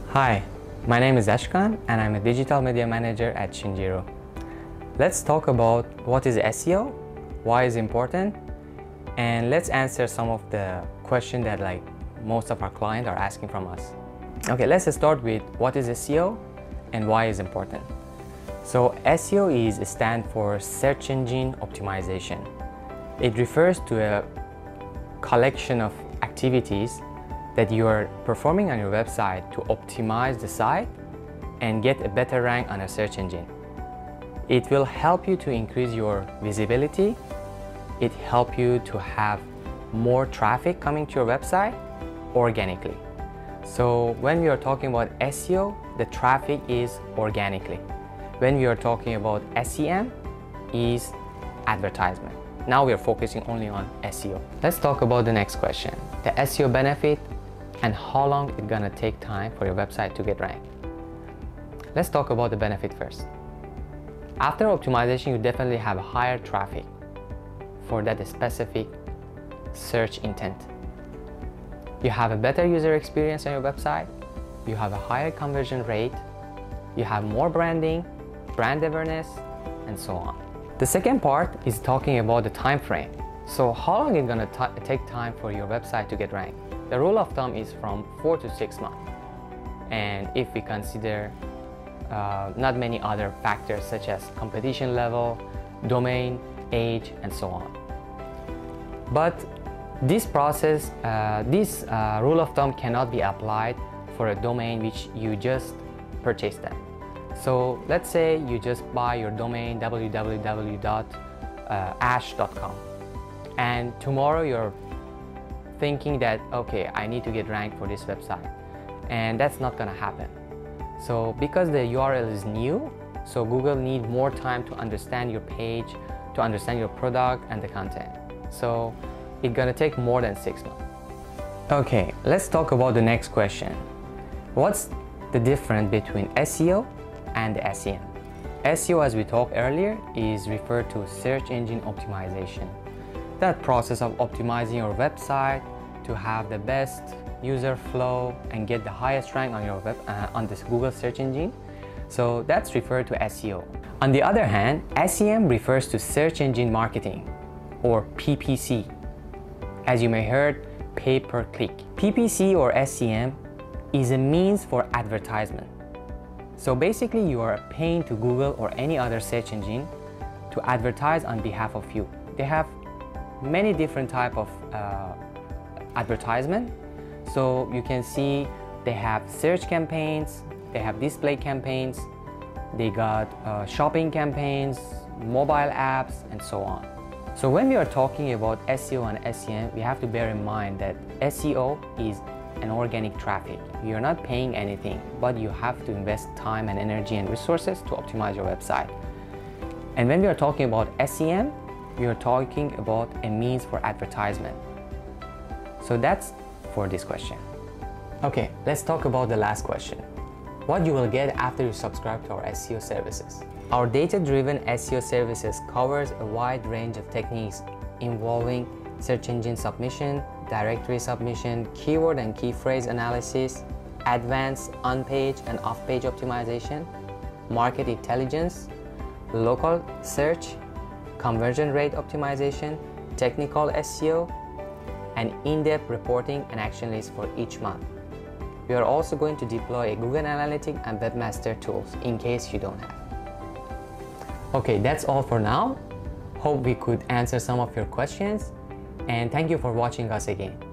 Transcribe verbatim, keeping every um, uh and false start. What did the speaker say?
Hi, my name is Ashkan and I'm a digital media manager at Shinjiro. Let's talk about what is S E O, why is it important, and let's answer some of the questions that like most of our clients are asking from us. Okay, let's start with what is S E O and why is important. So S E O is a stand for search engine optimization. It refers to a collection of activities that you are performing on your website to optimize the site and get a better rank on a search engine. It will help you to increase your visibility. It helps you to have more traffic coming to your website organically. So when we are talking about S E O, the traffic is organically. When we are talking about S E M, is advertisement. Now we are focusing only on S E O. Let's talk about the next question, the S E O benefit and how long it's gonna take time for your website to get ranked. Let's talk about the benefit first. After optimization, you definitely have higher traffic for that specific search intent. You have a better user experience on your website, you have a higher conversion rate, you have more branding, brand awareness, and so on. The second part is talking about the time frame. So how long is it gonna take time for your website to get ranked? The rule of thumb is from four to six months. And if we consider uh, not many other factors such as competition level, domain, age, and so on. But this process, uh, this uh, rule of thumb cannot be applied for a domain which you just purchased them. So let's say you just buy your domain w w w dot ash dot com and tomorrow you're thinking that, okay, I need to get ranked for this website, and that's not gonna happen. So because the U R L is new, so Google needs more time to understand your page, to understand your product and the content. So it's gonna take more than six months. Okay, let's talk about the next question. What's the difference between S E O and the S E M? S E O, as we talked earlier, is referred to search engine optimization. That process of optimizing your website to have the best user flow and get the highest rank on your web uh, on this Google search engine. So that's referred to S E O. On the other hand, S E M refers to search engine marketing, or P P C. As you may heard, pay per click. P P C or S E M is a means for advertisement. So basically you are paying to Google or any other search engine to advertise on behalf of you. They have many different type of uh, advertisement. So you can see they have search campaigns, they have display campaigns, they got uh, shopping campaigns, mobile apps, and so on. So when we are talking about S E O and S E M, we have to bear in mind that S E O is an organic traffic. You're not paying anything, but you have to invest time and energy and resources to optimize your website. And when we are talking about S E M, we are talking about a means for advertisement. So that's for this question. Okay, let's talk about the last question. What you will get after you subscribe to our S E O services. Our data-driven S E O services covers a wide range of techniques involving search engine submission, directory submission, keyword and key phrase analysis, advanced on-page and off-page optimization, market intelligence, local search, conversion rate optimization, technical S E O, and in-depth reporting and action lists for each month. We are also going to deploy a Google Analytics and Webmaster tools in case you don't have. Okay, that's all for now. Hope we could answer some of your questions, and thank you for watching us again.